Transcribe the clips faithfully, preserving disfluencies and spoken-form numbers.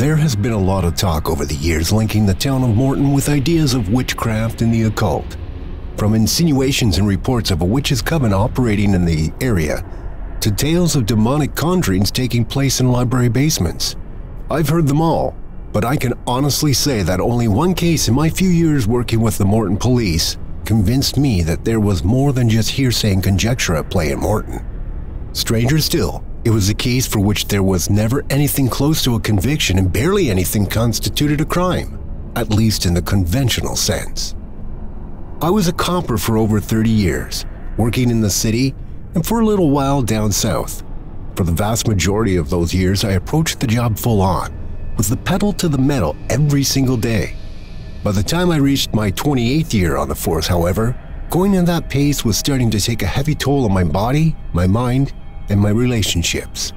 There has been a lot of talk over the years linking the town of Morton with ideas of witchcraft and the occult. From insinuations and reports of a witch's coven operating in the area, to tales of demonic conjurings taking place in library basements. I've heard them all, but I can honestly say that only one case in my few years working with the Morton police convinced me that there was more than just hearsay and conjecture at play in Morton. Stranger still, it was a case for which there was never anything close to a conviction and barely anything constituted a crime, at least in the conventional sense. I was a copper for over thirty years, working in the city and for a little while down south. For the vast majority of those years, I approached the job full on, with the pedal to the metal every single day. By the time I reached my twenty-eighth year on the force, however, going at that pace was starting to take a heavy toll on my body, my mind, and my relationships.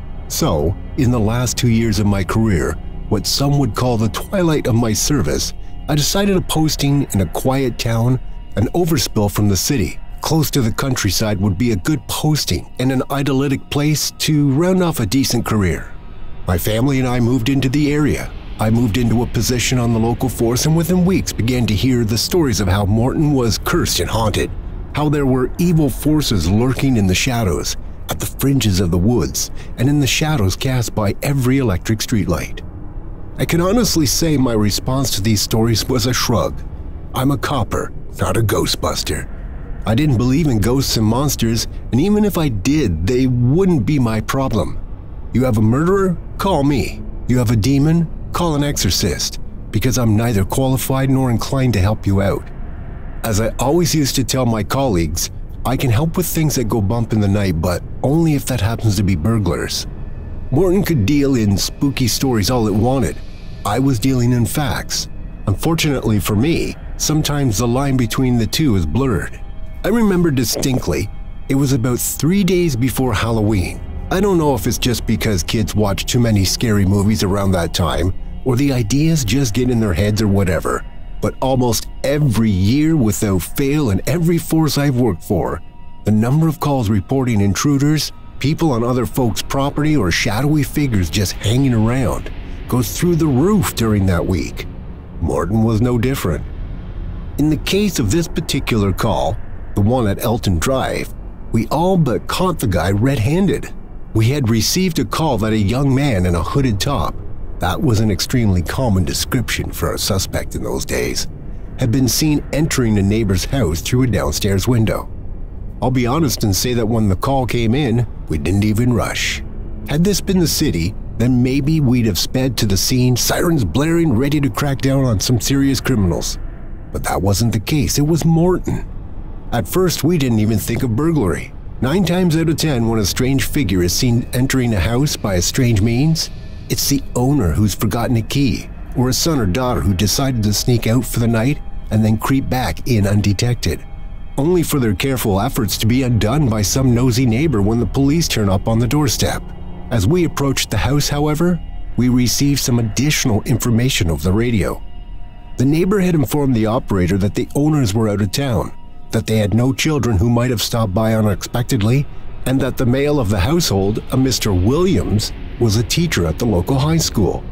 So, in the last two years of my career, what some would call the twilight of my service, I decided a posting in a quiet town, an overspill from the city, close to the countryside would be a good posting and an idyllic place to round off a decent career. My family and I moved into the area. I moved into a position on the local force and within weeks began to hear the stories of how Morton was cursed and haunted, how there were evil forces lurking in the shadows, at the fringes of the woods, and in the shadows cast by every electric streetlight. I can honestly say my response to these stories was a shrug. I'm a copper, not a ghostbuster. I didn't believe in ghosts and monsters, and even if I did, they wouldn't be my problem. You have a murderer? Call me. You have a demon? Call an exorcist, because I'm neither qualified nor inclined to help you out. As I always used to tell my colleagues, I can help with things that go bump in the night, but only if that happens to be burglars. Morton could deal in spooky stories all it wanted. I was dealing in facts. Unfortunately for me, sometimes the line between the two is blurred. I remember distinctly, it was about three days before Halloween. I don't know if it's just because kids watch too many scary movies around that time, or the ideas just get in their heads or whatever, but almost every year without fail and every force I've worked for, the number of calls reporting intruders, people on other folks' property, or shadowy figures just hanging around goes through the roof during that week. Morton was no different. In the case of this particular call, the one at Elton Drive, we all but caught the guy red-handed. We had received a call that a young man in a hooded top, that was an extremely common description for a suspect in those days, had been seen entering a neighbor's house through a downstairs window. I'll be honest and say that when the call came in, we didn't even rush. Had this been the city, then maybe we'd have sped to the scene, sirens blaring, ready to crack down on some serious criminals. But that wasn't the case, it was Morton. At first, we didn't even think of burglary. Nine times out of ten, when a strange figure is seen entering a house by a strange means, it's the owner who's forgotten a key, or a son or daughter who decided to sneak out for the night and then creep back in undetected, only for their careful efforts to be undone by some nosy neighbor when the police turn up on the doorstep. As we approached the house, however, we received some additional information over the radio. The neighbor had informed the operator that the owners were out of town, that they had no children who might have stopped by unexpectedly, and that the male of the household, a Mister Williams, was a teacher at the local high school.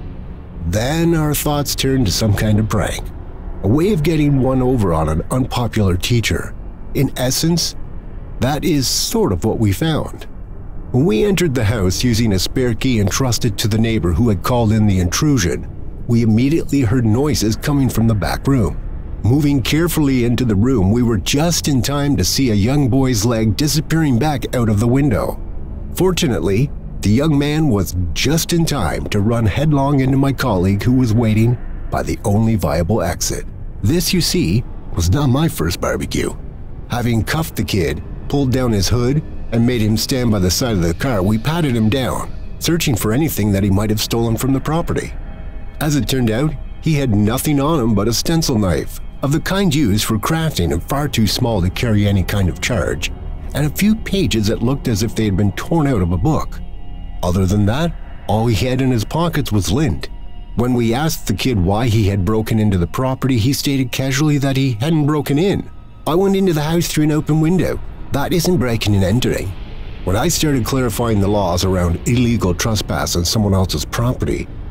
Then our thoughts turned to some kind of prank, a way of getting one over on an unpopular teacher. In essence, that is sort of what we found. When we entered the house using a spare key entrusted to the neighbor who had called in the intrusion, we immediately heard noises coming from the back room. Moving carefully into the room, we were just in time to see a young boy's leg disappearing back out of the window. Fortunately, the young man was just in time to run headlong into my colleague who was waiting by the only viable exit. This, you see, was not my first barbecue. Having cuffed the kid, pulled down his hood, and made him stand by the side of the car, we patted him down, searching for anything that he might have stolen from the property. As it turned out, he had nothing on him but a stencil knife, of the kind used for crafting and far too small to carry any kind of charge, and a few pages that looked as if they had been torn out of a book. Other than that, all he had in his pockets was lint. When we asked the kid why he had broken into the property, he stated casually that he hadn't broken in. I went into the house through an open window. That isn't breaking and entering. When I started clarifying the laws around illegal trespass on someone else's property,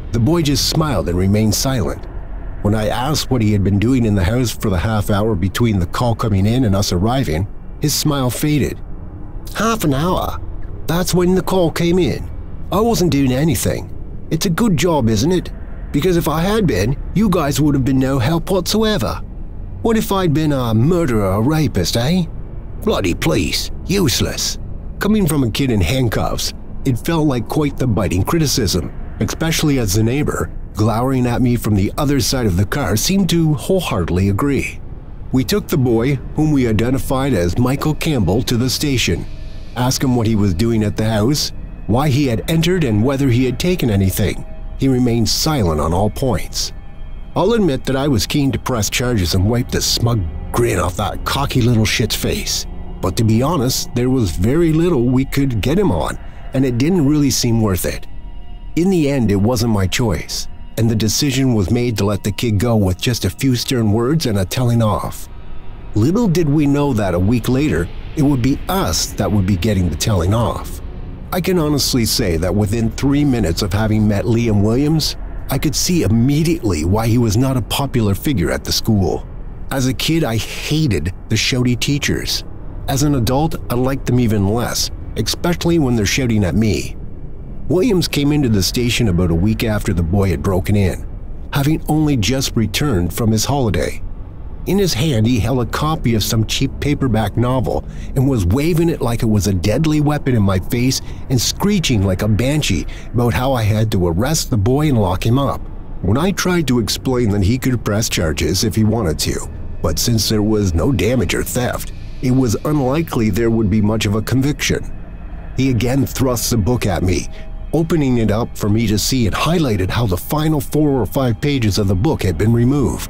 The boy just smiled and remained silent. When I asked what he had been doing in the house for the half hour between the call coming in and us arriving, his smile faded. Half an hour? That's when the call came in. I wasn't doing anything. It's a good job, isn't it? Because if I had been, you guys would have been no help whatsoever. What if I'd been a murderer or rapist, eh? Bloody police. Useless. Coming from a kid in handcuffs, it felt like quite the biting criticism, especially as the neighbor, glowering at me from the other side of the car, seemed to wholeheartedly agree. We took the boy, whom we identified as Michael Campbell, to the station, asked him what he was doing at the house, why he had entered, and whether he had taken anything. He remained silent on all points. I'll admit that I was keen to press charges and wipe the smug grin off that cocky little shit's face. But to be honest, there was very little we could get him on, and it didn't really seem worth it. In the end, it wasn't my choice, and the decision was made to let the kid go with just a few stern words and a telling off. Little did we know that a week later, it would be us that would be getting the telling off. I can honestly say that within three minutes of having met Liam Williams, I could see immediately why he was not a popular figure at the school. As a kid, I hated the shouty teachers. As an adult, I liked them even less, especially when they're shouting at me. Williams came into the station about a week after the boy had broken in, having only just returned from his holiday. In his hand, he held a copy of some cheap paperback novel and was waving it like it was a deadly weapon in my face and screeching like a banshee about how I had to arrest the boy and lock him up. When I tried to explain that he could press charges if he wanted to, but since there was no damage or theft, it was unlikely there would be much of a conviction. He again thrust the book at me, opening it up for me to see, and highlighted how the final four or five pages of the book had been removed.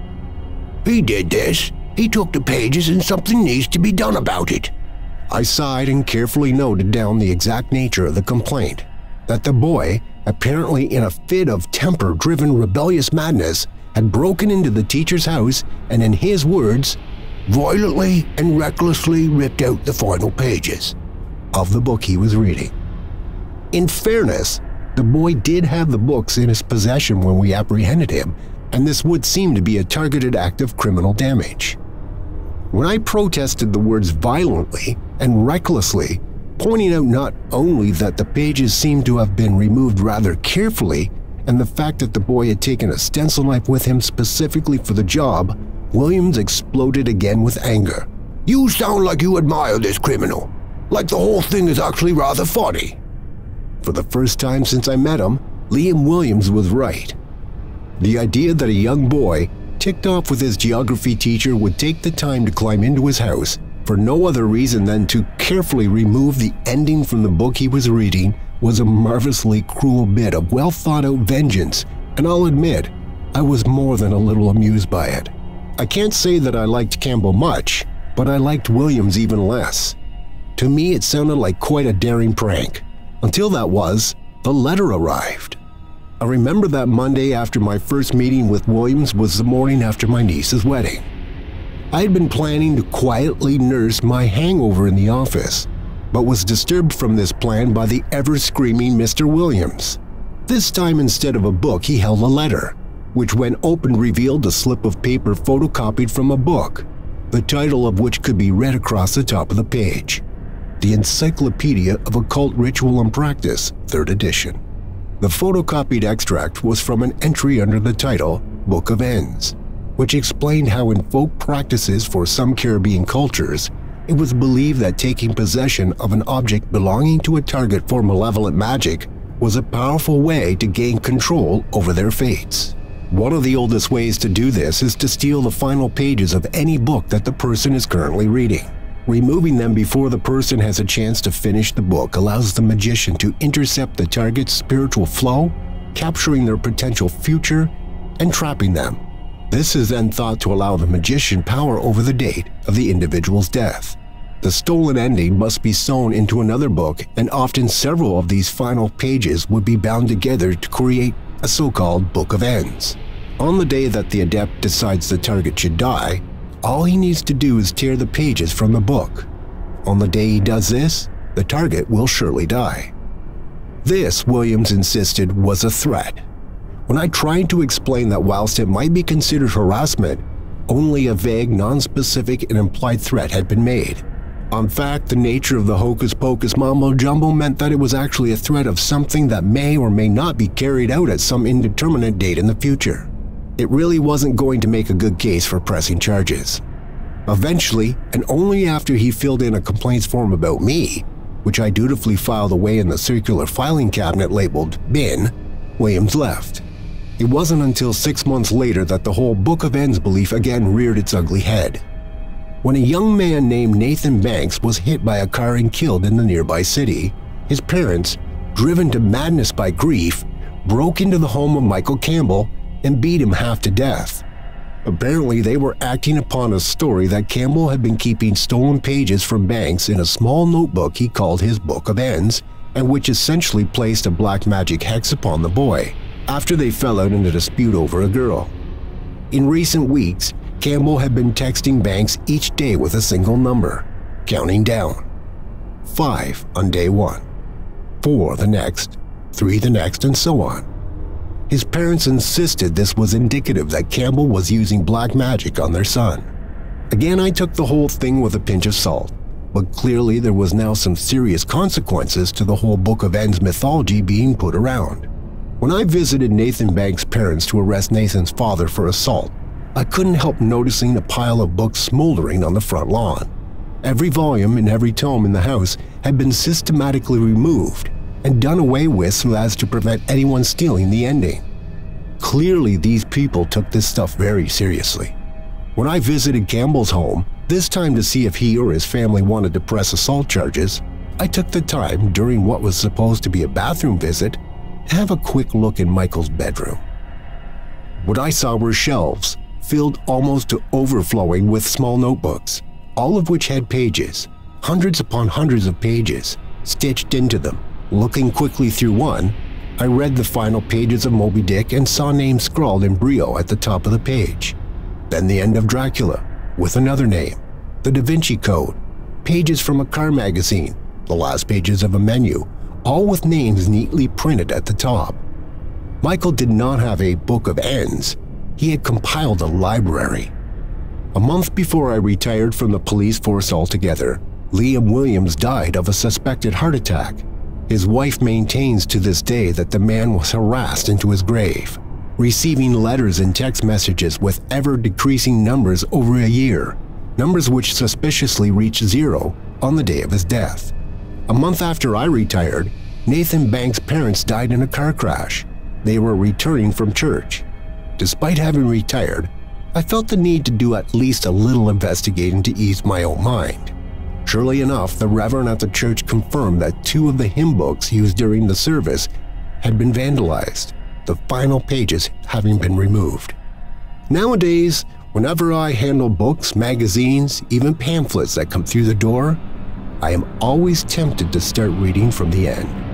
He did this. He took the pages and something needs to be done about it. I sighed and carefully noted down the exact nature of the complaint. That the boy, apparently in a fit of temper-driven rebellious madness, had broken into the teacher's house and, in his words, violently and recklessly ripped out the final pages of the book he was reading. In fairness, the boy did have the books in his possession when we apprehended him, and this would seem to be a targeted act of criminal damage. When I protested the words violently and recklessly, pointing out not only that the pages seemed to have been removed rather carefully, and the fact that the boy had taken a stencil knife with him specifically for the job, Williams exploded again with anger. You sound like you admire this criminal, like the whole thing is actually rather funny. For the first time since I met him, Liam Williams was right. The idea that a young boy, ticked off with his geography teacher, would take the time to climb into his house for no other reason than to carefully remove the ending from the book he was reading was a marvelously cruel bit of well-thought-out vengeance, and I'll admit, I was more than a little amused by it. I can't say that I liked Campbell much, but I liked Williams even less. To me, it sounded like quite a daring prank, until that was, the letter arrived. I remember that Monday after my first meeting with Williams was the morning after my niece's wedding. I had been planning to quietly nurse my hangover in the office, but was disturbed from this plan by the ever-screaming Mister Williams. This time, instead of a book, he held a letter, which when opened revealed a slip of paper photocopied from a book, the title of which could be read across the top of the page. The Encyclopedia of Occult Ritual and Practice, third edition. The photocopied extract was from an entry under the title Book of Ends, which explained how in folk practices for some Caribbean cultures, it was believed that taking possession of an object belonging to a target for malevolent magic was a powerful way to gain control over their fates. One of the oldest ways to do this is to steal the final pages of any book that the person is currently reading. Removing them before the person has a chance to finish the book allows the magician to intercept the target's spiritual flow, capturing their potential future, and trapping them. This is then thought to allow the magician power over the date of the individual's death. The stolen ending must be sewn into another book, and often several of these final pages would be bound together to create a so-called Book of Ends. On the day that the adept decides the target should die, all he needs to do is tear the pages from the book. On the day he does this, the target will surely die. This, Williams insisted, was a threat, When I tried to explain that whilst it might be considered harassment, only a vague, non-specific and implied threat had been made. In fact, the nature of the hocus-pocus mumbo-jumbo meant that it was actually a threat of something that may or may not be carried out at some indeterminate date in the future. It really wasn't going to make a good case for pressing charges. Eventually, and only after he filled in a complaints form about me, which I dutifully filed away in the circular filing cabinet labeled Bin, Williams left. It wasn't until six months later that the whole Book of Ends belief again reared its ugly head. When a young man named Nathan Banks was hit by a car and killed in the nearby city, his parents, driven to madness by grief, broke into the home of Michael Campbell and beat him half to death. Apparently, they were acting upon a story that Campbell had been keeping stolen pages from Banks in a small notebook he called his Book of Ends, and which essentially placed a black magic hex upon the boy, after they fell out in a dispute over a girl. In recent weeks, Campbell had been texting Banks each day with a single number, counting down. Five on day one, four the next, three the next, and so on. His parents insisted this was indicative that Campbell was using black magic on their son. Again, I took the whole thing with a pinch of salt, but clearly there was now some serious consequences to the whole Book of Ends mythology being put around. When I visited Nathan Banks' parents to arrest Nathan's father for assault, I couldn't help noticing a pile of books smoldering on the front lawn. Every volume and every tome in the house had been systematically removed and done away with so as to prevent anyone stealing the ending. Clearly, these people took this stuff very seriously. When I visited Campbell's home, this time to see if he or his family wanted to press assault charges, I took the time during what was supposed to be a bathroom visit to have a quick look in Michael's bedroom. What I saw were shelves filled almost to overflowing with small notebooks, all of which had pages, hundreds upon hundreds of pages, stitched into them. Looking quickly through one, I read the final pages of Moby Dick and saw names scrawled in brio at the top of the page. Then the end of Dracula, with another name, the Da Vinci Code, pages from a car magazine, the last pages of a menu, all with names neatly printed at the top. Michael did not have a Book of Ends. He had compiled a library. A month before I retired from the police force altogether, Liam Williams died of a suspected heart attack. His wife maintains to this day that the man was harassed into his grave, receiving letters and text messages with ever-decreasing numbers over a year, numbers which suspiciously reached zero on the day of his death. A month after I retired, Nathan Banks' parents died in a car crash. They were returning from church. Despite having retired, I felt the need to do at least a little investigating to ease my own mind. Surely enough, the Reverend at the church confirmed that two of the hymn books used during the service had been vandalized, the final pages having been removed. Nowadays, whenever I handle books, magazines, even pamphlets that come through the door, I am always tempted to start reading from the end.